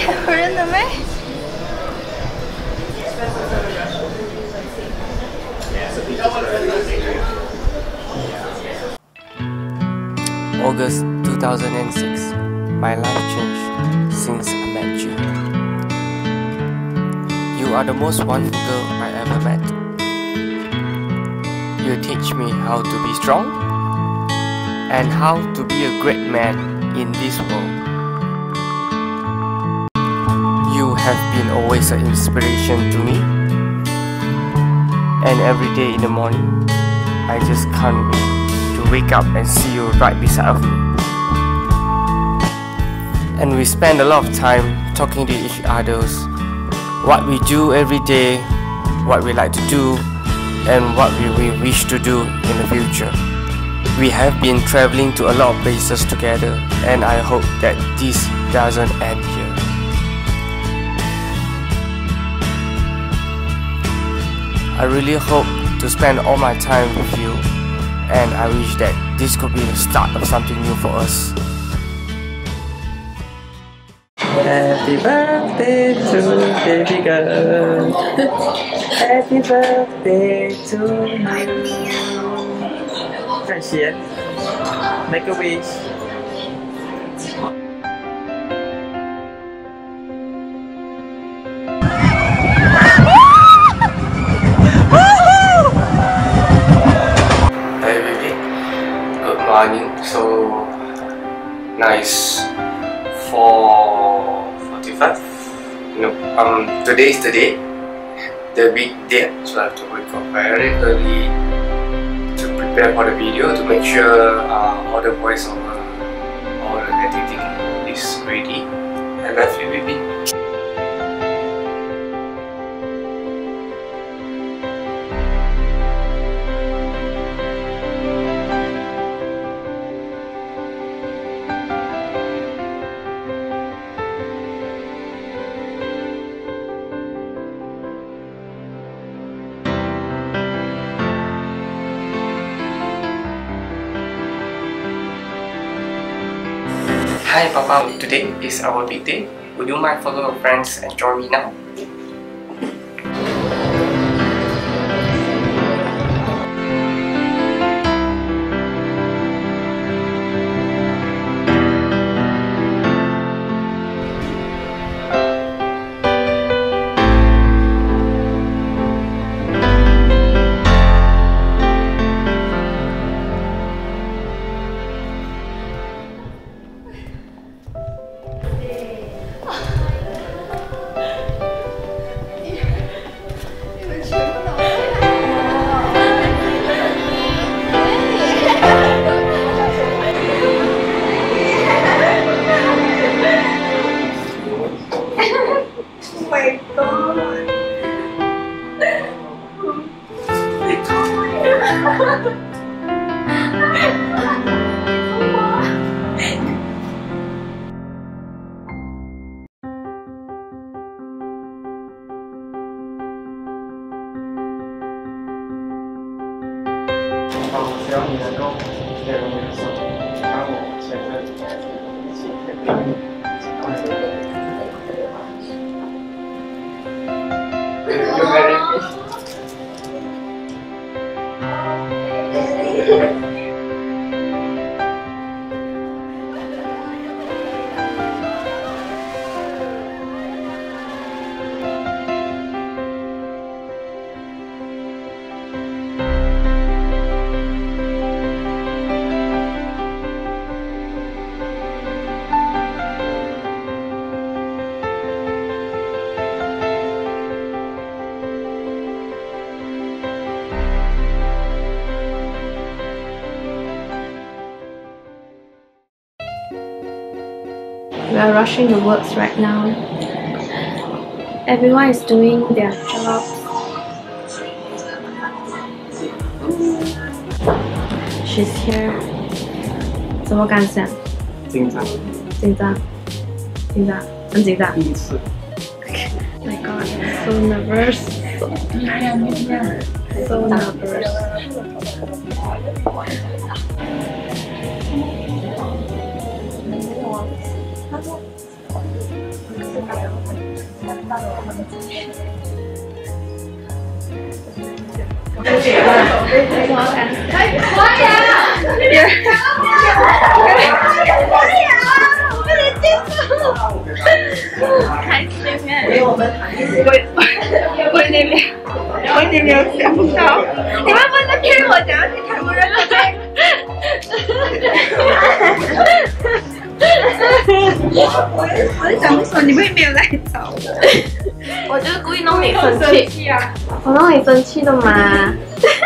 有人的没？ August 2006. My life changed since I met you. You are the most wonderful girl I ever met. You teach me how to be strong and how to be a great man in this world. You have been always an inspiration to me, and every day in the morning I just can't wait to wake up and see you right beside me. And we spend a lot of time talking to each other, what we do every day, what we like to do, and what we wish to do in the future. We have been traveling to a lot of places together, and I hope that this doesn't end here. I really hope to spend all my time with you, and I wish that this could be the start of something new for us. Happy birthday to baby girl. Happy birthday to you. 看先 Make a wish. Hey baby, good morning. So now it's 4:45. Today is the day, the big day. So I have to wake up very early to prepare for the video, to make sure all the voiceover, all the editing is ready. I love you, baby. Hi Papa, today is our big day. Would you mind follow your friends and join me now? We are rushing the works right now. Everyone is doing their jobs. She's here. 怎么感想？ 紧张。 紧张。紧张。很紧张。 第一次。 Oh my God, I'm so nervous. So nervous. 开心哎！我那边有想到，你们不是骗我讲要去泰国人那边？我是想说你们也没有来找我， 我就是故意弄你生气啊！我弄你生气的嘛。